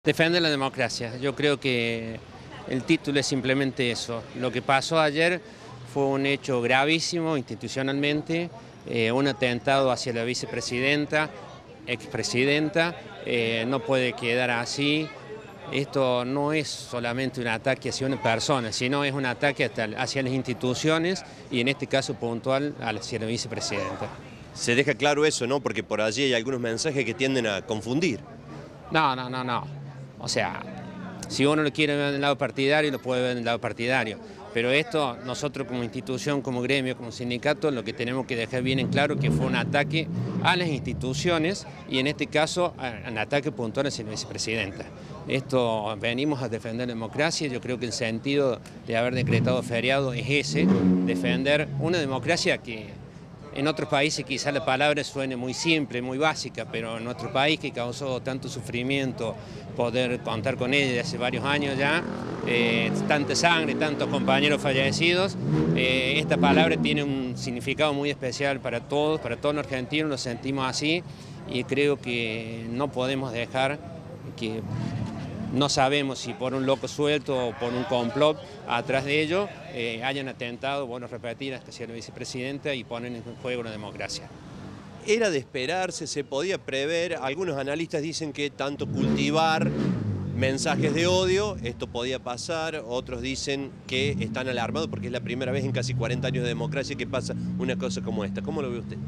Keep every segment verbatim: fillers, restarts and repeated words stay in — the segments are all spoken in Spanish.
Defender la democracia. Yo creo que el título es simplemente eso. Lo que pasó ayer fue un hecho gravísimo institucionalmente, eh, un atentado hacia la vicepresidenta, expresidenta, eh, no puede quedar así. Esto no es solamente un ataque hacia una persona, sino es un ataque hasta, hacia las instituciones y en este caso puntual hacia la vicepresidenta. Se deja claro eso, ¿no? Porque por allí hay algunos mensajes que tienden a confundir. No, no, no, no. O sea, si uno lo quiere ver en el lado partidario, lo puede ver en el lado partidario. Pero esto, nosotros como institución, como gremio, como sindicato, lo que tenemos que dejar bien en claro que fue un ataque a las instituciones y en este caso un ataque puntual hacia la vicepresidenta. Esto, venimos a defender la democracia, yo creo que el sentido de haber decretado feriado es ese, defender una democracia que en otros países quizás la palabra suene muy simple, muy básica, pero en nuestro país que causó tanto sufrimiento, poder contar con ella de hace varios años ya, eh, tanta sangre, tantos compañeros fallecidos, eh, esta palabra tiene un significado muy especial para todos, para todos los argentinos, lo sentimos así y creo que no podemos dejar que... No sabemos si por un loco suelto o por un complot atrás de ello eh, hayan atentado, bueno, repetir hasta hacia la vicepresidenta y ponen en juego la democracia. Era de esperarse, se podía prever, algunos analistas dicen que tanto cultivar mensajes de odio, esto podía pasar, otros dicen que están alarmados porque es la primera vez en casi cuarenta años de democracia que pasa una cosa como esta. ¿Cómo lo ve usted?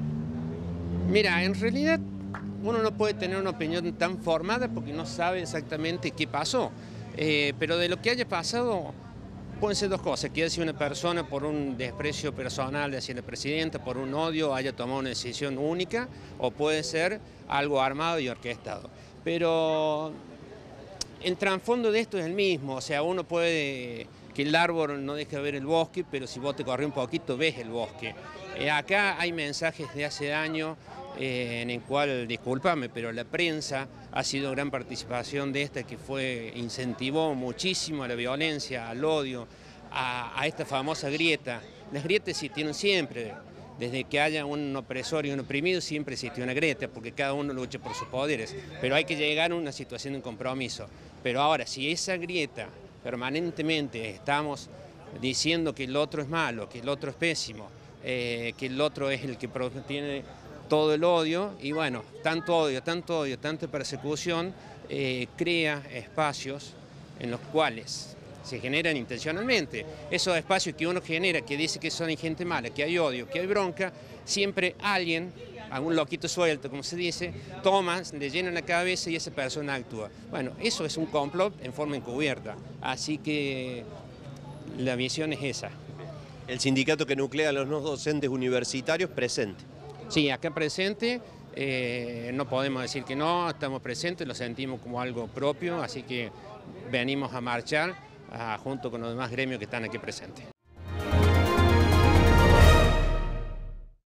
Mira, en realidad uno no puede tener una opinión tan formada porque no sabe exactamente qué pasó, eh, pero de lo que haya pasado pueden ser dos cosas, que haya sido una persona por un desprecio personal hacia la presidenta, por un odio, haya tomado una decisión única, o puede ser algo armado y orquestado. Pero el trasfondo de esto es el mismo, o sea, uno puede que el árbol no deje de ver el bosque, pero si vos te corres un poquito ves el bosque. Eh, acá hay mensajes de hace años eh, en el cual, discúlpame, pero la prensa ha sido gran participación de esta que fue, incentivó muchísimo a la violencia, al odio, a, a esta famosa grieta. Las grietas existieron siempre, desde que haya un opresor y un oprimido siempre existió una grieta, porque cada uno lucha por sus poderes, pero hay que llegar a una situación de compromiso. Pero ahora, si esa grieta permanentemente estamos diciendo que el otro es malo, que el otro es pésimo, eh, que el otro es el que tiene todo el odio, y bueno, tanto odio, tanto odio, tanta persecución, eh, crea espacios en los cuales se generan intencionalmente. Esos espacios que uno genera, que dice que son gente mala, que hay odio, que hay bronca, siempre alguien, algún loquito suelto, como se dice, toma, le llena la cabeza y esa persona actúa. Bueno, eso es un complot en forma encubierta, así que la visión es esa. El sindicato que nuclea a los no docentes universitarios presente. Sí, acá presente, eh, no podemos decir que no, estamos presentes, lo sentimos como algo propio, así que venimos a marchar ah, junto con los demás gremios que están aquí presentes.